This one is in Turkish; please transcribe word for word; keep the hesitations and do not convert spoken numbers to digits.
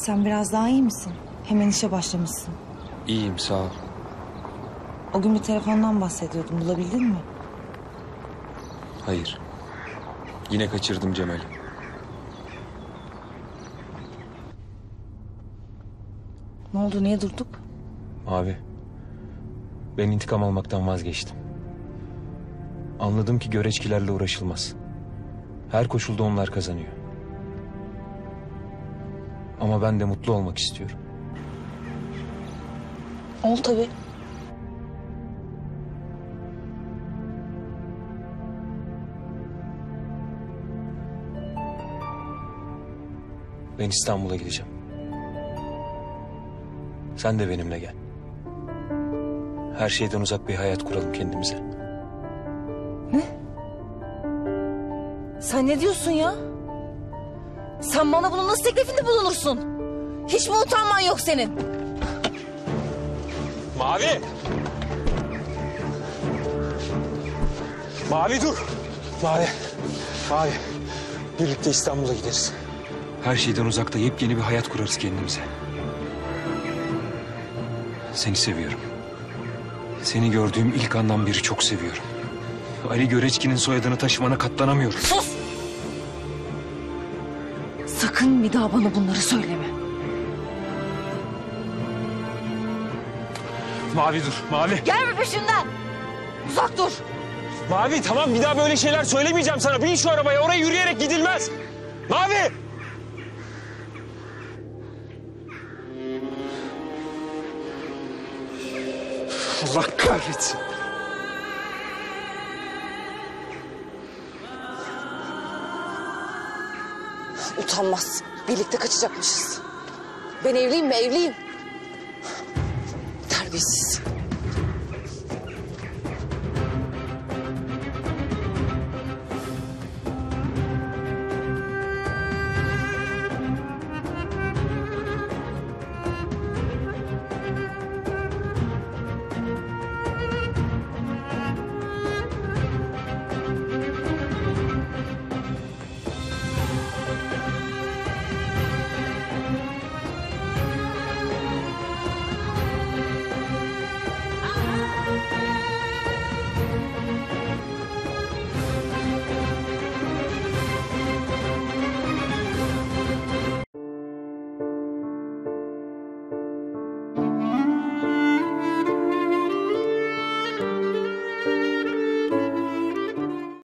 Sen biraz daha iyi misin? Hemen işe başlamışsın. İyiyim, sağ ol. O gün bir telefondan bahsediyordum. Bulabildin mi? Hayır. Yine kaçırdım Cemal'i. Ne oldu? Niye durduk? Abi, ben intikam almaktan vazgeçtim. Anladım ki göreçkilerle uğraşılmaz. Her koşulda onlar kazanıyor. Ama ben de mutlu olmak istiyorum. Ol tabii. Ben İstanbul'a gideceğim. Sen de benimle gel. Her şeyden uzak bir hayat kuralım kendimize. Ne? Sen ne diyorsun ya? Sen bana bunun nasıl teklifinde bulunursun? Hiç mi utanman yok senin? Mavi! Mavi dur! Mavi, Mavi. Birlikte İstanbul'a gideriz. Her şeyden uzakta yepyeni bir hayat kurarız kendimize. Seni seviyorum. Seni gördüğüm ilk andan beri çok seviyorum. Ali Göreçki'nin soyadını taşımana katlanamıyorum. Sus! Sakın bir daha bana bunları söyleme. Mavi dur, Mavi. Gelme peşimden! Uzak dur! Mavi tamam, bir daha böyle şeyler söylemeyeceğim sana. Bin şu arabaya, oraya yürüyerek gidilmez. Mavi! Allah kahretsin. Utanmaz. Birlikte kaçacakmışız. Ben evliyim mi? Evliyim. Terbiyesiz.